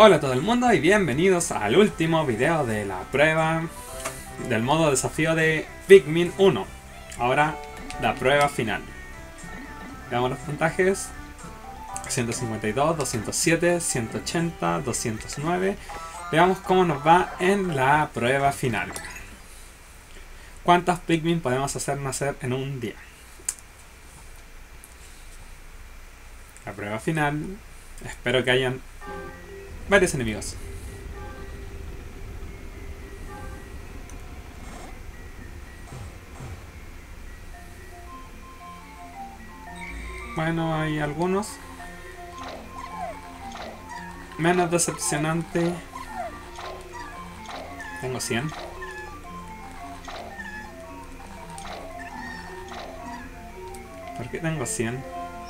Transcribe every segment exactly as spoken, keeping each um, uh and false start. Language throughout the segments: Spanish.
Hola a todo el mundo y bienvenidos al último video de la prueba del modo desafío de Pikmin uno. Ahora la prueba final. Veamos los puntajes: ciento cincuenta y dos, doscientos siete, ciento ochenta, doscientos nueve. Veamos cómo nos va en la prueba final. ¿Cuántos Pikmin podemos hacer nacer en un día? La prueba final. Espero que hayan varios enemigos. Bueno, hay algunos. Menos decepcionante. Tengo cien. ¿Por qué tengo cien?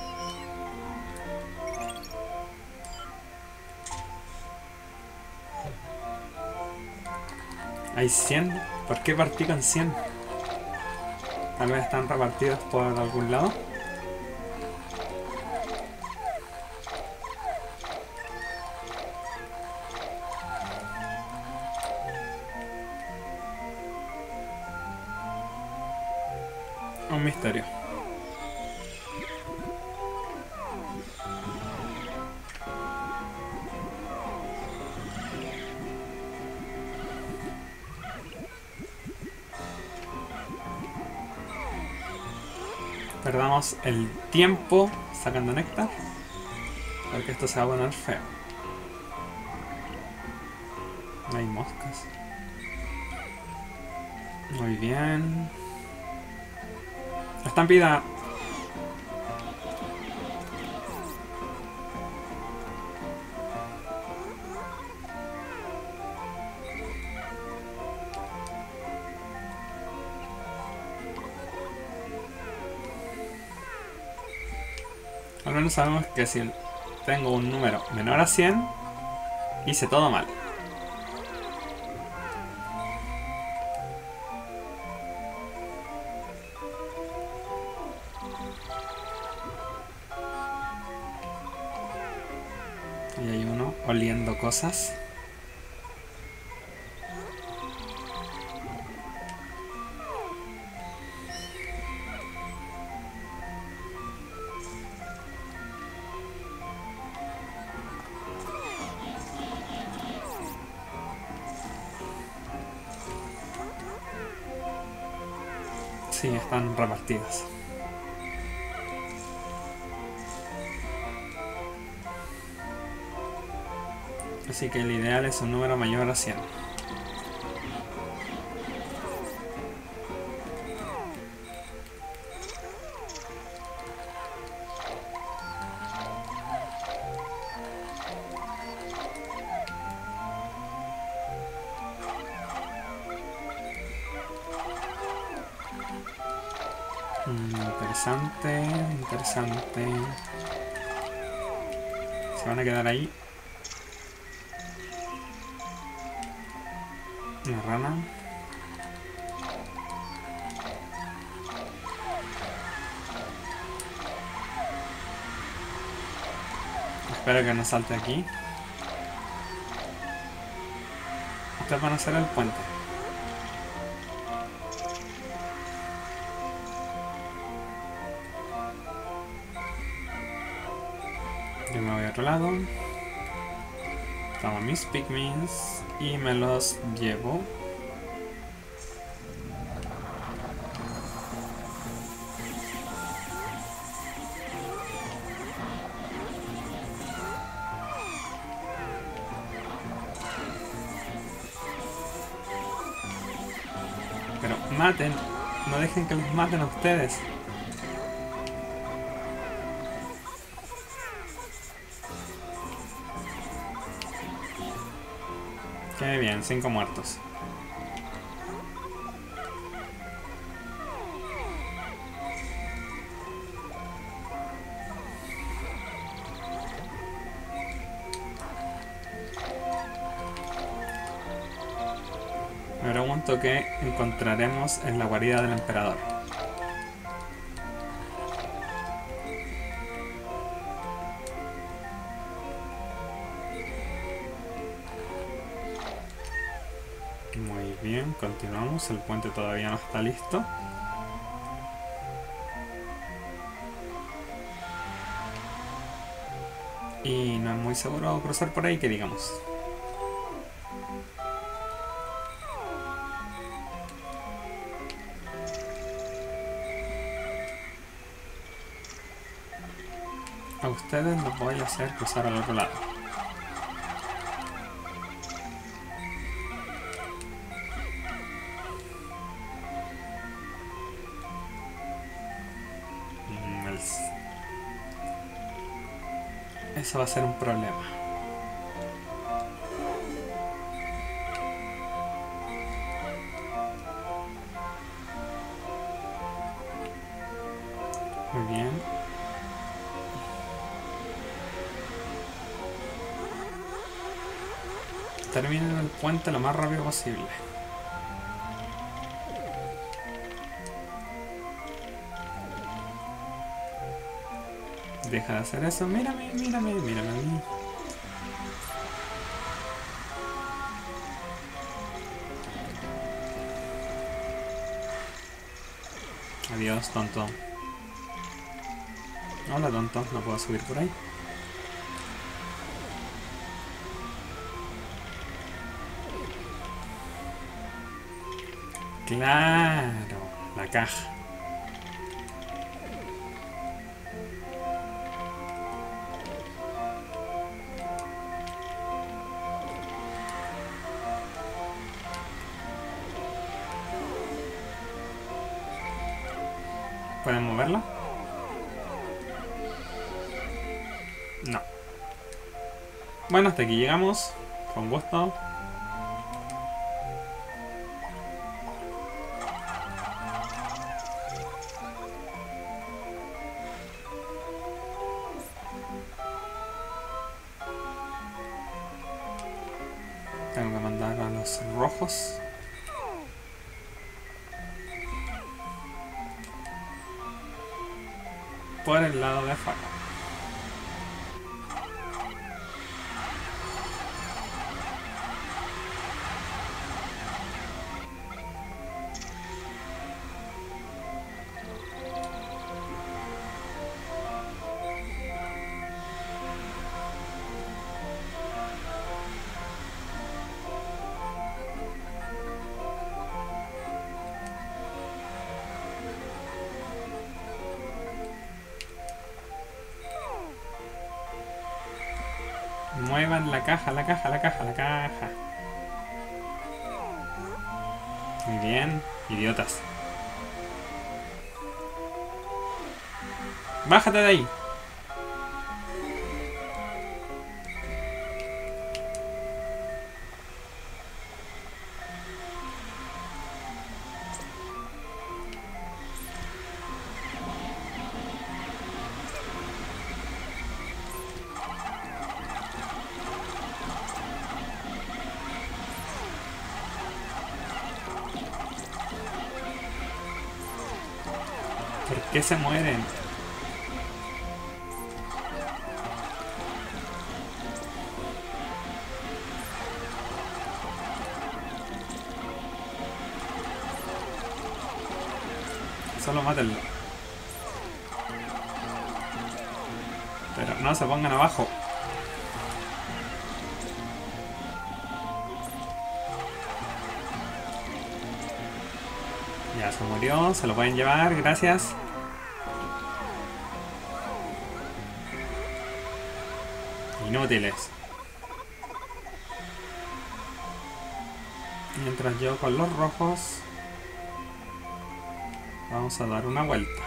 Hay cien. ¿Por qué partí con cien? Tal vez están repartidos por algún lado. Un misterio. Perdamos el tiempo sacando néctar, porque esto se va a poner feo. Hay moscas. Muy bien. Estampida. Al menos sabemos que si tengo un número menor a cien, hice todo mal. Y hay uno oliendo cosas. Sí, están repartidas. Así que el ideal es un número mayor a cien. Mm, interesante, interesante. Se van a quedar ahí. Una rana. Espero que no salte aquí. Estos van a ser el puente. Yo me voy a otro lado. Tomo mis Pikmins y me los llevo. Pero maten, no dejen que los maten a ustedes. Qué bien, cinco muertos. Me pregunto qué encontraremos en la guarida del emperador. bien, continuamos. El puente todavía no está listo. Y no es muy seguro cruzar por ahí, que digamos. A ustedes los voy a hacer cruzar al otro lado. Mm, el... Eso va a ser un problema. Muy bien. Terminen el puente lo más rápido posible. Deja de hacer eso. Mírame, mírame, mírame a mí. Adiós, tonto. Hola, tonto. No puedo subir por ahí. Claro, la caja. ¿Pueden moverla? No. Bueno, hasta aquí llegamos. Con gusto. Tengo que mandar a los rojos. Por el lado de afuera. Muevan la caja, la caja, la caja, la caja. Muy bien, idiotas. Bájate de ahí. ¿Por qué se mueren? Solo mátenlo. Pero no se pongan abajo. Ya se murió, se lo pueden llevar, gracias. Inútiles. Mientras yo con los rojos vamos a dar una vuelta.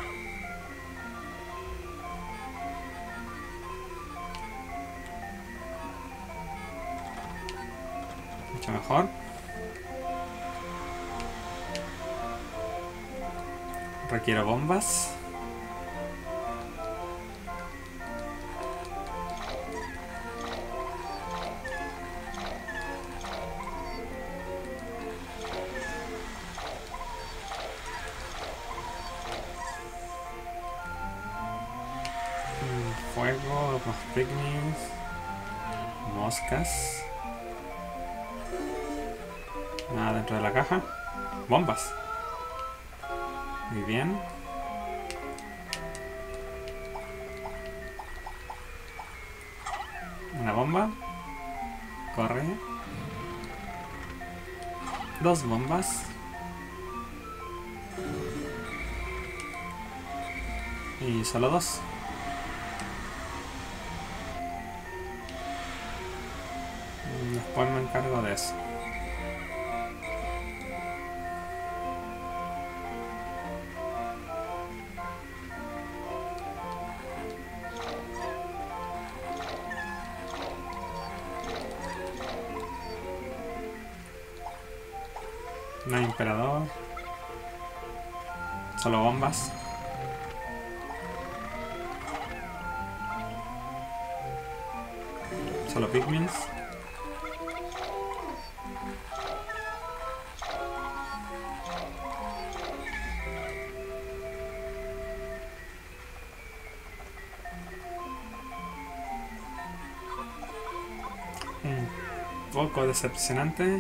Mucho mejor. Requiero bombas. Fuego, más pigmies, moscas. Nada dentro de la caja. Bombas. Muy bien. Una bomba. Corre. Dos bombas. Y solo dos. Después me encargo de eso. No hay emperador. Solo bombas. Solo pigments. Un poco decepcionante.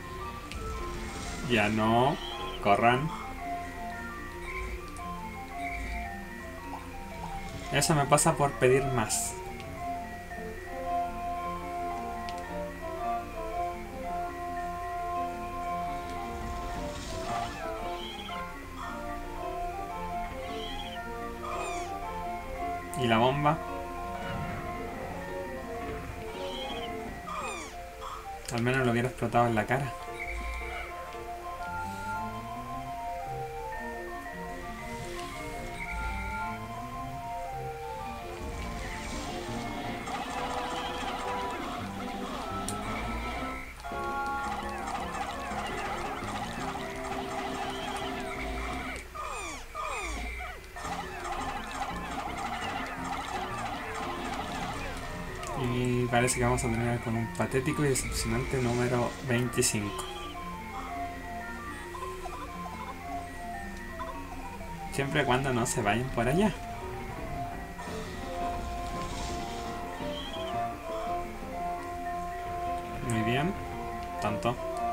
Ya no. Corran. Eso me pasa por pedir más. Y la bomba. Al menos lo hubiera explotado en la cara. Y parece que vamos a terminar con un patético y decepcionante número veinticinco. Siempre y cuando no se vayan por allá. Muy bien. Tanto.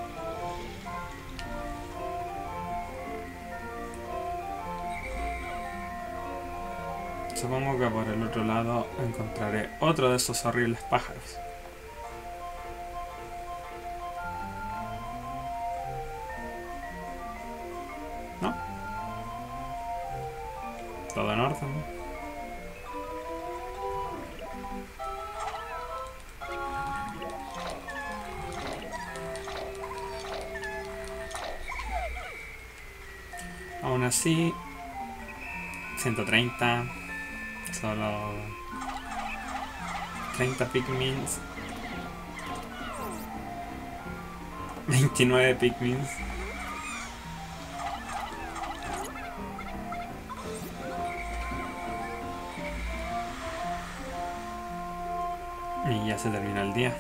Supongo que por el otro lado encontraré otro de esos horribles pájaros. ¿No? Todo en orden. Aún así, ciento treinta. Solo treinta pigments. veintinueve pigments. Y ya se terminó el día.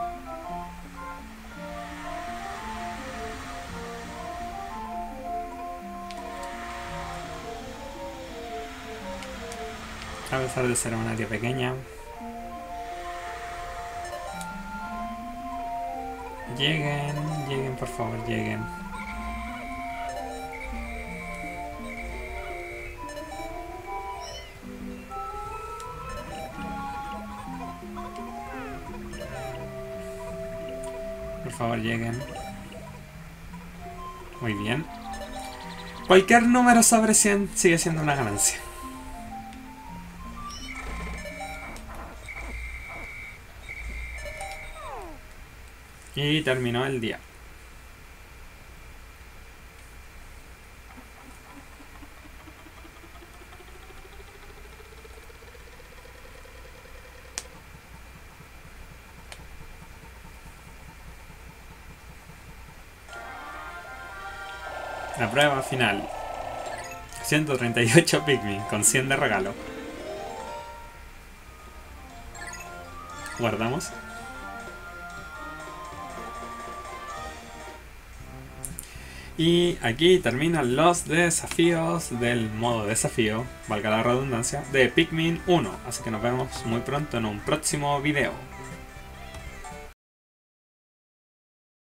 A pesar de ser un área pequeña. Lleguen, lleguen, por favor, lleguen. Por favor, lleguen. Muy bien. Cualquier número sobre cien sigue siendo una ganancia. Y terminó el día. La prueba final. ciento treinta y ocho Pikmin con cien de regalo. Guardamos. Y aquí terminan los desafíos del modo desafío, valga la redundancia, de Pikmin uno. Así que nos vemos muy pronto en un próximo video.